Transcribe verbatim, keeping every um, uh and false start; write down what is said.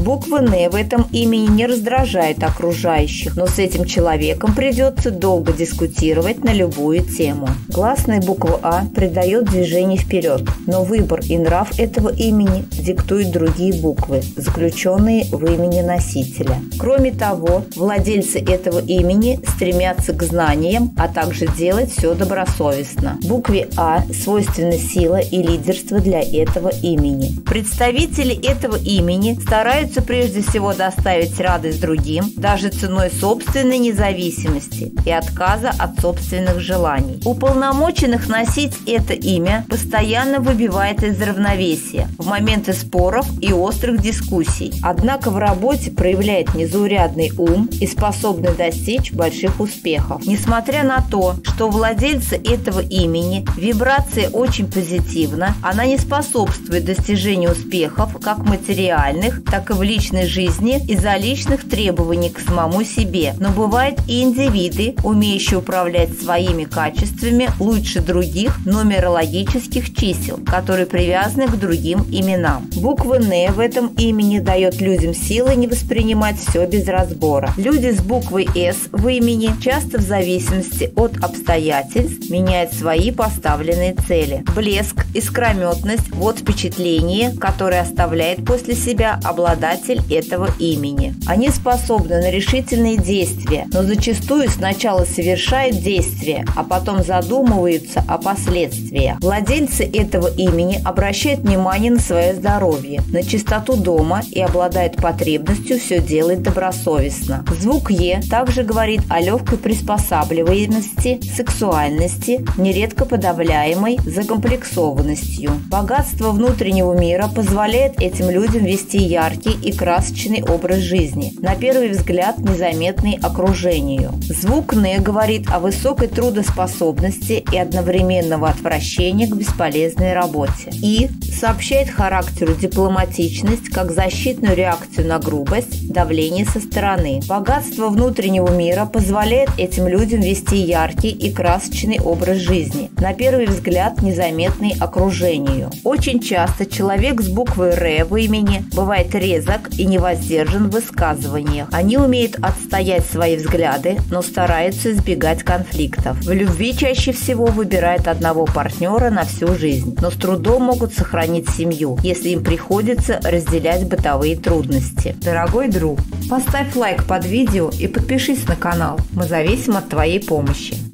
Буква «Н» в этом имени не раздражает окружающих, но с этим человеком придется долго дискутировать на любую тему. Гласная буква «А» придает движение вперед, но выбор и нрав этого имени диктуют другие буквы, заключенные в имени носителя. Кроме того, владельцы этого имени стремятся к знаниям, а также делать все добросовестно. Букве «А» свойственна сила и лидерство для этого имени. Представители этого имени стараются прежде всего доставить радость другим, даже ценой собственной независимости и отказа от собственных желаний. Уполномоченных носить это имя постоянно выбивает из равновесия в моменты споров и острых дискуссий, однако в работе проявляет незаурядный ум и способность достичь больших успехов. Несмотря на то, что у владельца этого имени вибрация очень позитивна, она не способствует достижению успехов как материальных, так и в личной жизни из-за личных требований к самому себе. Но бывают и индивиды, умеющие управлять своими качествами лучше других нумерологических чисел, которые привязаны к другим именам. Буква «Н» в этом имени дает людям силы не воспринимать все без разбора. Люди с буквой «С» в имени часто в зависимости от обстоятельств меняют свои поставленные цели. Блеск, искрометность – вот впечатление, которое оставляет после себя обладатель этого имени. Они способны на решительные действия, но зачастую сначала совершают действия, а потом задумываются о последствиях. Владельцы этого имени обращают внимание на свое здоровье, на чистоту дома и обладают потребностью все делать добросовестно. Звук «Е» также говорит о легкой приспосабливаемости, сексуальности, нередко подавляемой закомплексованностью. Богатство внутреннего мира позволяет этим людям вести яркий и красочный образ жизни, на первый взгляд незаметный окружению. Звук «Н» говорит о высокой трудоспособности и одновременного отвращения к бесполезной работе. «И» сообщает характеру дипломатичность как защитную реакцию на грубость, давление со стороны. Богатство внутреннего мира позволяет этим людям вести яркий и красочный образ жизни, на первый взгляд незаметный окружению. Очень часто человек с буквой «Р» в имени бывает резок и невоздержан в высказываниях. Они умеют отстоять свои взгляды, но стараются избегать конфликтов. В любви чаще всего выбирают одного партнера на всю жизнь, но с трудом могут сохранить семью, если им приходится разделять бытовые трудности. Дорогой друг, поставь лайк под видео и подпишись на канал. Мы зависим от твоей помощи.